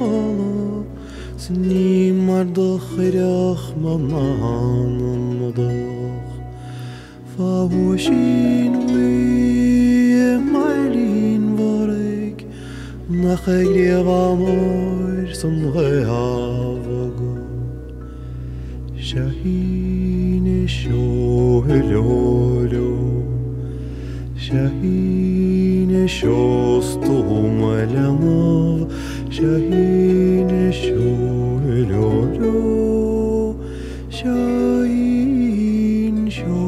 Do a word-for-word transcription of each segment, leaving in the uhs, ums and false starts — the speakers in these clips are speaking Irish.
bahala Snimar da khirach mananan modach Fawashin vi mailin varig Nach egrev amor som reavago Shahine shohelolo Shahine shostumalanov Shahine shohelolo Shahin sho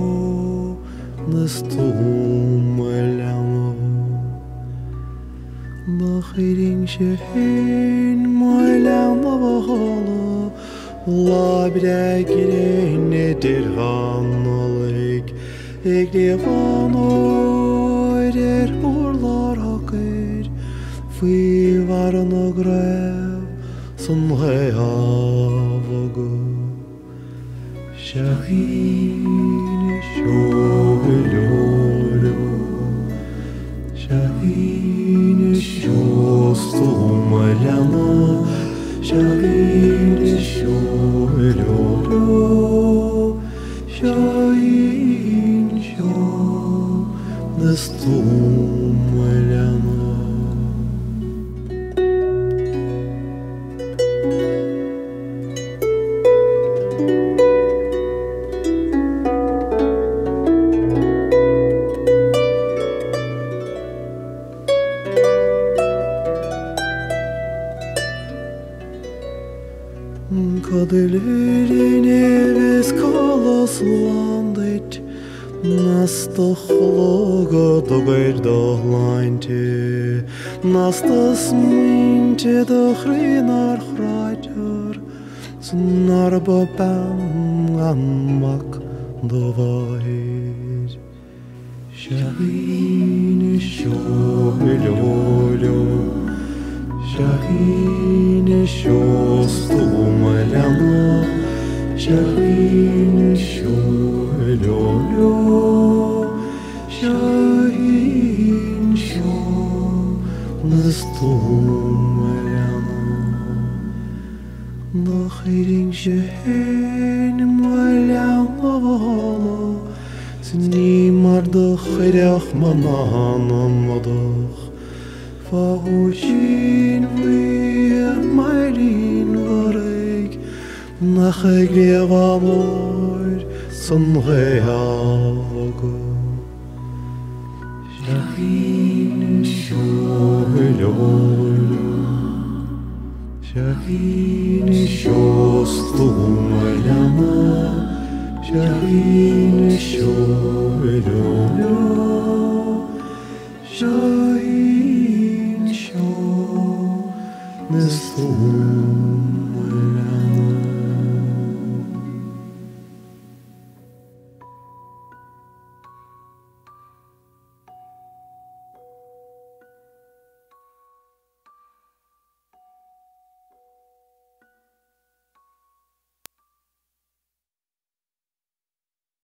nastumalanov Bakhirin shahin malanov Labregren edirhanalik Egrevanor er orlar hakker Fy varan og grev Som reavago Shahine shohelolo Shahine shostumalana Shahine shohelolo Shahin sho nastumalana Kaderlerin eves kalaslandet Nasta khloga doger dohlainte Nasta sminte dokhrinar khrajar Snar babam ammak dovahir Shahine shohelolo Shahine shostumalana Shahine shohelolo Shahin sho nastumalana Nakhirin shahin malanavalo Snimar da khirach mananan madach Fawashin vi mailin varig Nach egrev amor som reavago Shahine shohelolo Shahine shostumalana Shahine shohelolo Shahin Nessun